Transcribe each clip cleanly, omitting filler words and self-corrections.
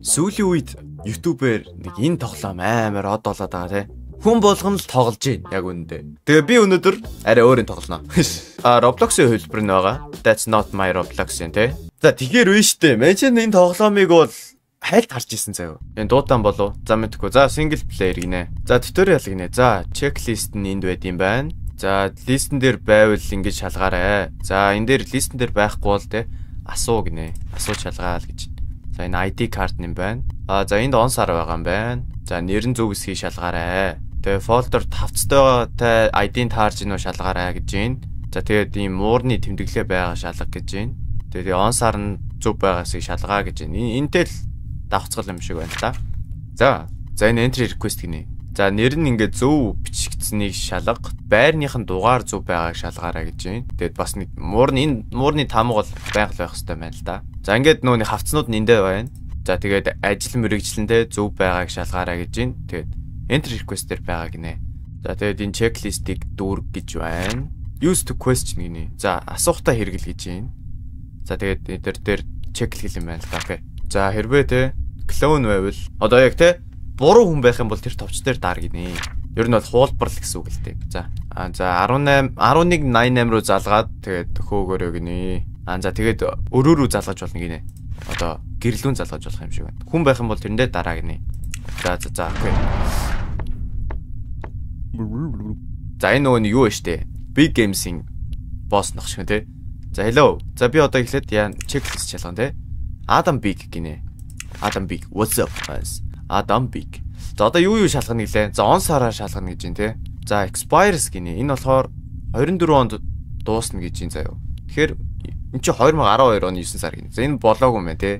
Сүүлийн үед YouTube-ээр нэг энэ тоглоом амар од болоод байгаа тий. Хүн болгон л тоглож байна яг үүндээ. Тэгээ би өнөөдөр арай өөрийн тоглоно. Roblox-ийн хөлбөр нь байгаа. That's not my Roblox юм тий. За тэгэхээр вэ штэ. Мэн энэ тоглоомыг бол хайлт харж исэн заяа. Энэ дуудаан болов. За мэдгүй. За single player гинэ. За tutorial гинэ. За checklist нь энд байд юм байна. За листэн дээр байвал ингэж шалгаарай. За энэ дээр листэн дээр байхгүй бол тий асуу гинэ. Асуу шалгаал гэж. За энэ ID card юм байна. За энд он сар байгаа юм байна. За нэрэн зөв эсхий шалгаарай. Тэгээ folder тавцтай ID-нд таарж гинөө шалгаарай гэж байна. За тэгээд ийм муурны тэмдэглээ байгаа шалга гэж байна. Тэгээд он сар нь зөв байгаасыг шалгаа гэж байна. Энтэй л давхцгал юм шиг байна та. За энэ entry request гинэ. За нэр нь ингээд зөв бичигдсэнийг шалга, байрных нь дугаар зөв байгааг шалгаарай гэж байна. Тэгээд бас нэг муурны тамга бол байнга байх хэрэгтэй байна л да. За ингээд нөөний хавцнууд нь эндээ байна. За тэгээд ажил мэргэжлэндээ зөв байгааг шалгаарай гэж байна. Тэгээд entry request дээр байгаа гинэ. За тэгээд энэ checklist-ийг дүүрг гэж байна. Use to question гинэ. За асуухтаа хэрэгэл гэж байна. За тэгээд энэ дээр checklist юм байна л да. Окей. За хэрвээ те clone байвал одоо яг те буруу хүн байх юм бол тэр товч дээр даар гинэ. Ер нь бол хуулбар л гэсэн үг л дээ. За 1188 руу залгаад тэгээд хөөгөөрөө гинэ. За тэгээд өрөө рүү залгаж болно гинэ. Одоо гэрлүүн залгаж болох юм шиг байна. Хүн байх юм бол тэрэндээ дараа гинэ. За окей. За энэ нөгөө нь юу вэ штэ? Big Games-ийн босс нөх шиг те. За hello. За би одоо эхлээд checklist шалгана те. Adam Big гинэ. Adam Big. What's up guys? Adam Big. За одоо юу шалгана гэлээ? За он сараа шалгана гэж юм те. За expires гинэ. Энэ болохоор 24 онд дуусна гэж юм заяа. Тэгэхээр эн чи 2012 оны 9 сар гинэ. За энэ болоогүй юм байна те.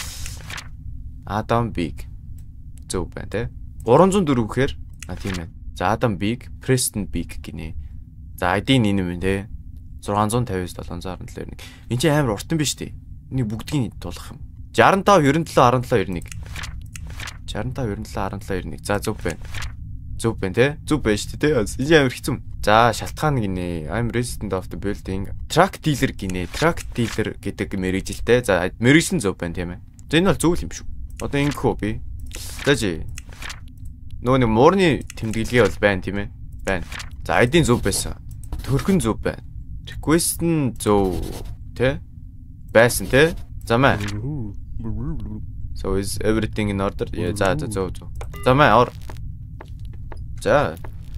Adam Big. Зөв байна те. 304 гэхээр тийм байна. За Adam Big, Preston Big гинэ. За ID нь энэ юм те. 659 714. Энд чи амар уртан биш те. Энийг бүгдгийг тулах юм. 65 97 17 91. 65 97 17 91. За зөв байна. Зөв байна те. Зөв байна шүү дээ. Энэ амар хэцүү. За шалтгаан гинэ. I'm resident of the building. Truck dealer гинэ. Truck dealer гэдэг мэрэгжилтэй. За мэрэгжил зөв байна тийм ээ. За энэ бол зөв юм шүү. Одоо ингэхүү би. За жи. Нөгөө нэг муурны тэмдэглэгээ бол байна тийм ээ. Байна. За ID-ийн зөв байсан. Төрхөн зөв байна. Request нь зөв те. Байсан те. За маа. So is everything in order? Yeah, за зөв. За маа ор. За.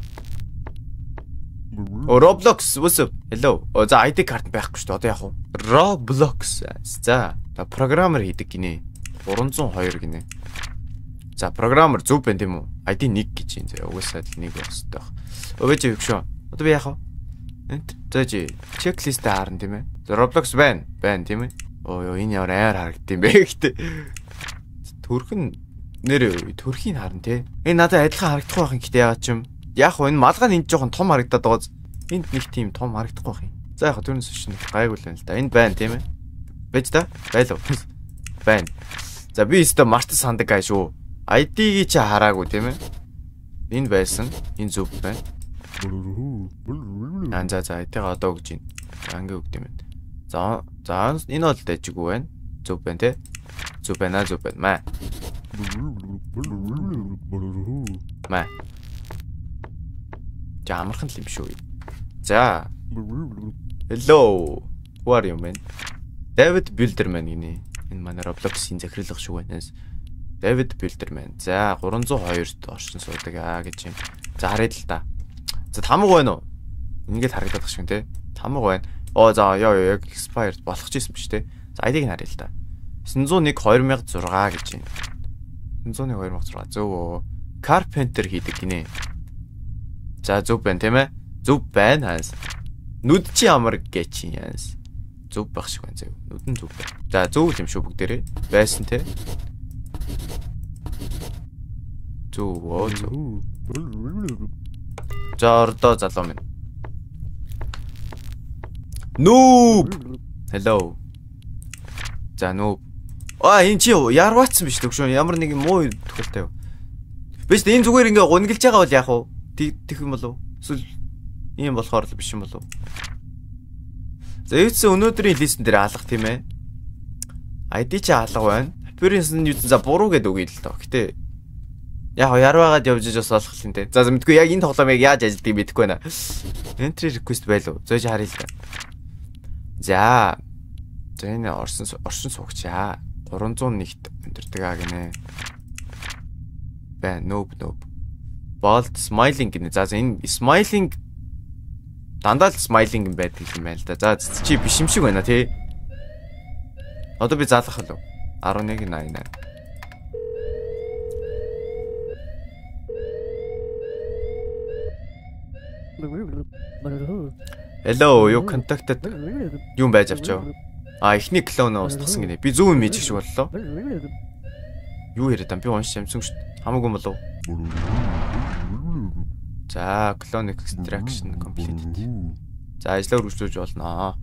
Roblox what's up? Hello. За ID card байхгүй шүү дээ. Одоо яах вэ? Roblox. За программер хийдэг гинэ. 302 гинэ. За программер зөв байна тийм үү? ID 1 гэж юм заяа. Угаасаа л 1 байх хэрэгтэй баг. Өвөж өгшөө. Одоо би яах вэ? За жи checklist харна тийм ээ. За Roblox байна тийм ээ. Оо энэ ямар аяар харагдсан бэ гэхдээ. Төрхөн нэрээ төрхийг харна те. Энэ надад адилхан харагдах байх юм гэхдээ яагаад ч юм. Яг хөө энэ малгай нь жоохон том харагдаад байгаа. Энд нэг тийм том харагдахгүй байх юм. За яг түрнэс чинь гайгүй л байна л да. Энд байна тийм ээ. Бэж та? Байлуу. Байна. За би өстө март сандаг гай шүү. ID-г чи хараагүй тийм ээ. Энд байсан. Энэ зөв байна. За ID-г одоо өгч байна. За ингээ өгд юм байна. За энэ бол дэжгүй байна. Зөв байна те. Зөв байна. Маа. За амархан л юм шүү. За. Hello. Who are you man? David Builderman гинэ. Энэ манай Roblox-ийн захирлах шүү байна. David Builderman. За 302-т оршин суудаг гэж юм. За харъя л да. За тамга байна уу? Ингээд харагдах шиг те. Тамга байна. За яг expired болох ч юм биш те. За ID-г харъя л да. 901 2006 гэж байна. 901 2006 зөв. Carpenter хийдэг гинэ. За зөв байна тийм ээ. Зөв байна хаас. Нүд чи ямар гэж юм. Зөв байх шиг байна зөв. Нүд нь зөв байна. За зөв юм шүү бүгдээрээ. Байсан те. Зөв. За ордоо залуу минь. Noob. Hello. За noob. Энэ чи ярваацсан биш төгшөө. Ямар нэг муу тохиолтой юу? Биш энэ зүгээр ингээ гунгалж байгаа бол яах вэ? Тих юм болов? Эсвэл ийм болохоор л биш юм болов? За ээдсэн өнөөдрийн листэн дээр алах тийм ээ. ID чи алга байна. Appearance нь юу за буруу гэдэг үг л тоо. Гэтэ яг ярваагаад явж иж бас болох юм те. За мэдгүй яг энэ тоглоомыг яаж ажилтгийг мэдэхгүй байна. Entry request байлуу. Зөөж харъя л да. За. За энэ орсон суугчаа. 301-т өндөрдөг аа гинэ. Баа noob. Bold smiling гинэ. За энэ smiling дандаа л smiling юм байдаг юм байна л да. За чи биш юм шиг байна тий. Одоо би заалах болов. 1188. Hello, you contacted. Юм байж авчаа. Эхний клон устгасан гинэ. Би зөв юм хийж шиг боллоо. Юу яриад би уншиж амсан шүү дээ. Хамаагүй болов. За, clone extraction completed. За, ажлаа үргэлжлүүлж болно.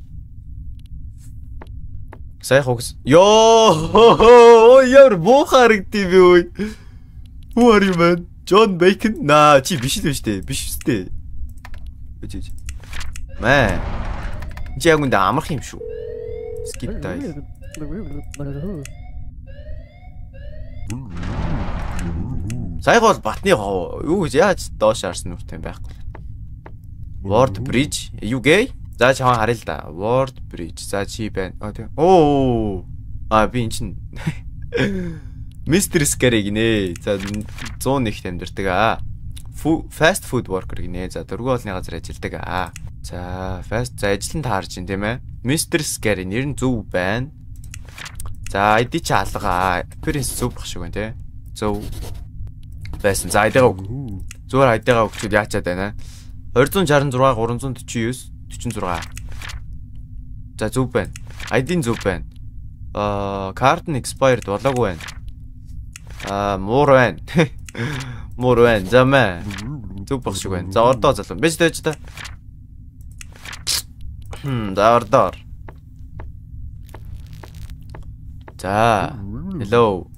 Сайн хогс. Йоо, яар буухарагдив би ой. Who are you man? John Bacon? Наа, чи биш л шүү дээ. Биш үстэй. Үгүй. Мэ. Чи яг үндэ амарх юм шүү. Skip dial. Сайг бол батны хов. Юу гэж яаж доош харсан нүртэй байхгүй. Word bridge. You gay? За чамаа харъя л да. Word bridge. За чи байна. Оо. Би эн чин Mr. Scary гинэ. За 101-т амьдэрдэг аа. Fast food worker гинэ. За дөрвөн хоолны газар ажилладаг аа. За fast за ажил нь таарч ин тийм ээ. Mr. Scary нэр нь зөв байна. За ID чи алгаа. Appearance зөв бах шиг байна тий. Зөв байсан. За ID-гаа өг. Зүгээр ID-гаа өгчүүд яачаад байна. 266 349 46. За зөв байна. ID нь зөв байна. Card нь expired болоогүй байна. Муур байна. Муур байна. За мэ. Зөв бах шиг байна. За ордоо залуу. Бэж дэж та. За ордоо. За. Hello.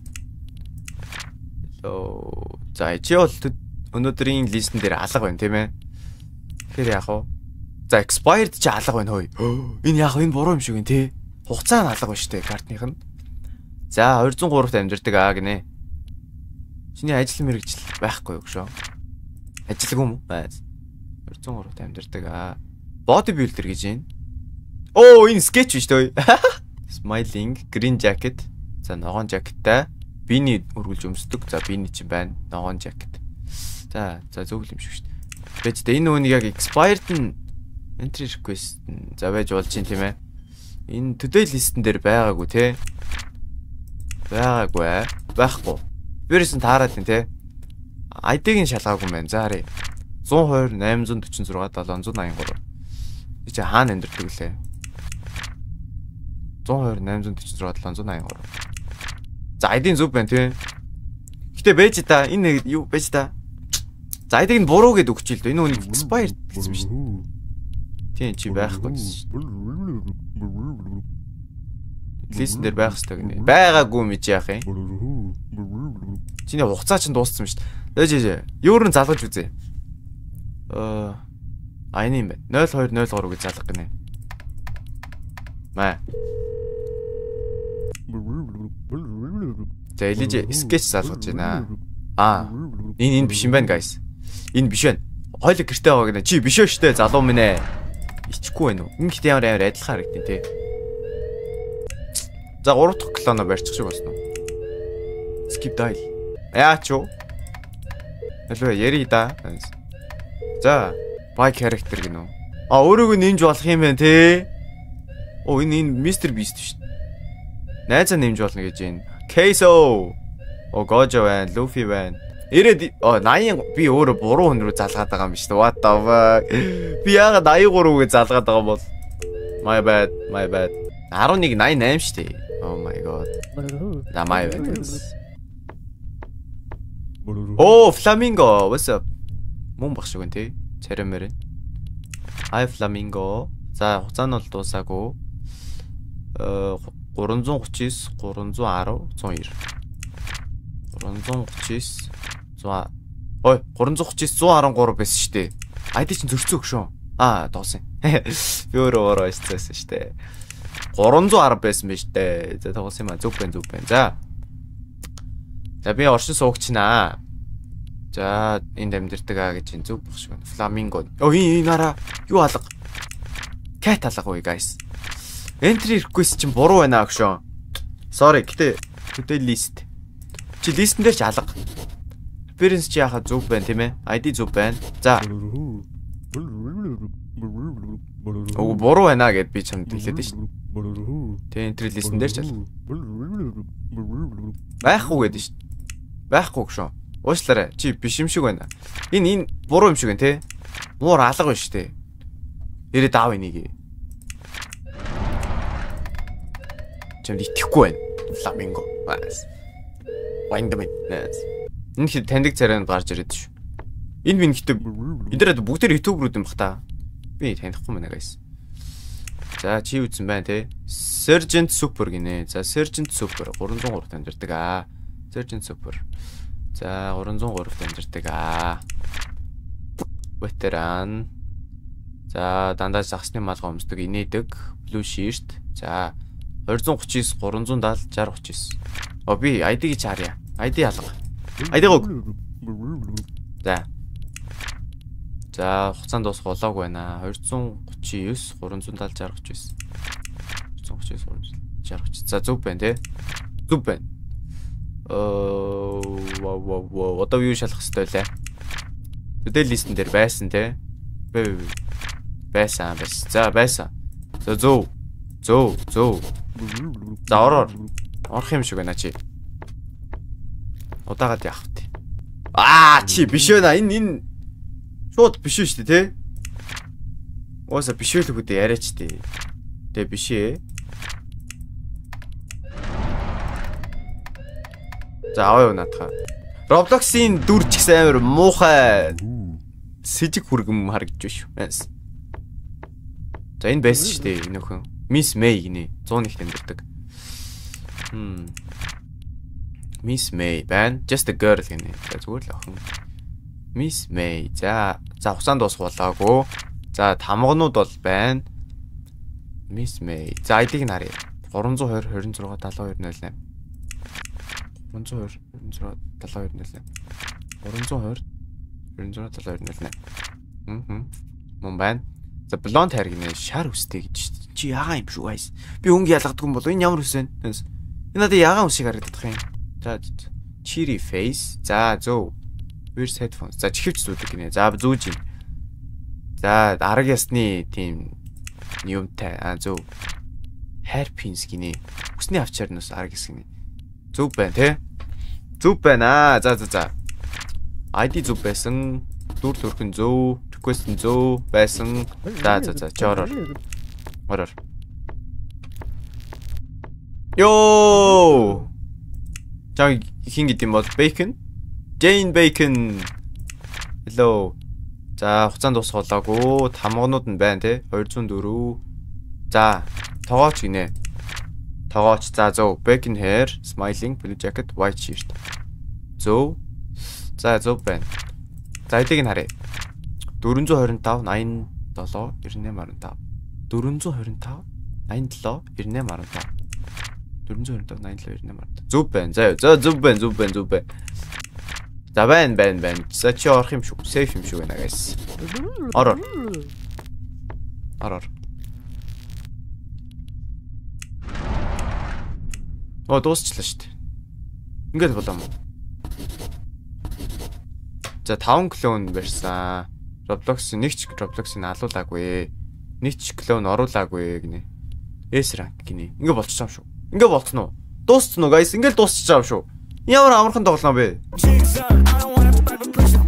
За чи бол өнөөдрийн листэн дээр алга байна тийм ээ. Тэгэхээр яах вэ? За expired чи алга байна хөөе. Энэ яах вэ? Энэ буруу юм шиг байна тий. Хугацаа нь алга байна штэ картных нь. За 203-т амьдэрдэг аа гинэ. Чиний ажил мэргэжил байхгүй юу гшөө? Ажилгүй юм уу? 203-т амьдэрдэг аа. Bodybuilder гэж юм. Оо энэ sketch биш төө. Smiling, green jacket. За ногоон жакеттай. Биний өргөлж өмсдөг. За биний чинь байна. Ногоон жакет. За зөв юм шиг шүү дээ. Бэж тэ энэ үнийг яг expired нь entry request за байж болж юм тийм ээ. Энэ today list-эн дээр байгаагүй те. Байгаагүй. Байхгүй. Вирус нь таараад байна те. ID-г нь шалгаагүй юм байна. За харъя. 120 846 783. Би чи хаана амьдэрдэг лээ? 120 846 783. За ID нь зөв байна тий. Гэтэ байж та энэ юу байж та. За ID-г нь буруу гэдээ өгч ил дөө. Энэ үнийг expired гэсэн шүү дээ. Тийм чи байхгүй гэсэн шүү дээ. Листэн дээр байх хэрэгтэй гинэ. Байгаагүй мэд яах юм. Чиний хугацаа чинь дууссан шүү дээ. Юур нь залгаж үзье. Энэ юм байна. 0203 гэж залгах гинэ. Маа. За элиж скетч залгаж байна. Энэ биш юм байна guys. Энэ биш байна. Хойлог гэртээ байгаа гинэ. Чи биш ээ штэ залуу минь ээ. Ичгүй байна уу? Ингээд ямар адилхан харагдیں۔ Тэ. За 3 дахь клоно барьчих шиг болсон уу? Skip dial. Яач юу? Алуу яри да. За by character гинөө. Өөрөөгөө нэмж болох юм байна те. Энэ Mr. Beast шүү дээ. Найзаа нэмж болно гэж байна. Queso. Gojo байна, Luffy байна. 80 би өөрөө буруу хүн рүү залгаад байгаа юм биш үү? What the fuck? Би яагаад 83 гэж залгаад байгаа бол? My bad. 1188 шүү дээ. Oh my god. На my bad. Flamingo. What's up? Мөн багш гэн тий. Царамэр. Hi Flamingo. За хугацаа нь бол дуусаагүй. 339 310 190. 339 100. Ой 339 113 байсан шүү дээ. ID чинь зөрчөө өгшөө. Доосон. Би өөрөө ойцсан шүү дээ. 310 байсан биз дээ. За тоглосон юм зөв байна. За. За би оршин суугчнаа. За энд амьдэрдэг аа гэж энэ зүг бох шиг байна. Фламинго. Оо энэ араа юу алга? Cat алга уу guys. Entry request чинь буруу байна агшоо. Sorry гэтээ today list. Чи листэн дээр ч алга. Appearance чи яхаа зүг байна тийм ээ. ID зүг байна. За. Оо буруу байна гэд би чамд хэлээд шүү дээ. Тэ entry listэн дээр ч алга. Байхгүй гэдэг шүү. Байхгүй гшөө. Уучлаарай. Чи биш юм шиг байна. Энэ буруу юм шиг байна те. Муур алга байна шүү дээ. Ирээд аав энийг. Чамд итгэхгүй байна. Flamingo. Windman. Энэ хэд таньдаг царайнд гарч ирээд шүү. Энэ минь гэтээ эдгээр бүгдээр YouTube-рууд юм бах та. Би танихгүй байна guys. За чи үзсэн байна те. Sergeant Super гинэ. За Sergeant Super 303 дамжирдаг аа. Sergeant Super. За 303 дамжирдаг аа. Veteran. За дандаа загсны малгай өмсдөг инээдэг. Blue shirt. За 239 370 6039. О би ID гэж харъя. ID алга. ID гоо. За. За хугацаанд дуусах болоогүй байна. 239 370 6039. 239 360. За зүг байна те. Зүг байна. Одоо юу шалах хэрэгтэй лээ? Today list-эн дээр байсан те. Байсан. За байсан. За зөө. За орох юм шиг байна чи. Удаагаад яах вэ? Чи биш байна. Энэ шууд биш шүү дээ те. Ууса биш л үгүй дээ яриач дээ. Тэ биш ээ. За аваа юу наадах. Roblox-ийн дүр ч гэсэн амар муухай. Сэжиг хүргэм харагдаж байна шүү. За энэ байсан шүү дээ энэ өхөн. Miss May гинэ 101 тэмдэрдэг. Miss May байна. Just a girl гинэ. За зүгээр л охин. Miss May. За хугацаанд дуусах болоогүй. За тамгонууд бол байна. Miss May. За ID-г нь харъя. 320 26 7208. 320 26 7208. 320 26 7208. Мөн байна. За blonde hair гинэ шар үстэй гэж шүү дээ. Чи ягаан юм шүү guys. Би өнгө ялгадгүй юм болов энэ ямар үс вэ? Энэ надад ягаан үсийг харагдах юм. За cheery face. За зөө. Wears headphones. За чихвч зүүдэг гинэ. За зүүж юм. За арга ясны тийм юмтай. Зөө. Hairpins гинэ. Үсний авчаарнаас арга яс гинэ. Зүг байна те. Зүг байна. За. ID зүг байсан. Дүр төрхөн зөө. Request зөө байсан. За чороор. Ороор. Йоо. Чаг хин гэдэг юм бол Bacon. Jane Bacon. Hello. За хугацаанд дуусах болоогүй. Тамгонууд нь байна те. 204. За тоогооч гинэ. Тоогооч. За зөө. Bacon hair, smiling, blue jacket, white shirt. Зөө. За зөө байна. За эдийг нь харъя. 425 87 9815. 425 87 9815. 425 87 9815. Зүг байна. За зүг байна. За байна. За чи орох юм шүү. Сейф юм шүү байна guys. Ороо. Дуусчлаа шүү дээ. Ингээд болоо юм. За 5 клон барьсан. Roblox нэг ч Roblox-ыг алуулаагүй. Нэг ч клон оруулаагүй гинэ. S rank гинэ. Ингээ болчихсон шүү. Ингээ болцсон уу? Дууссан уу guys? Ингээл дуусчихсан шүү. Ямар амархан тоглоом бэ?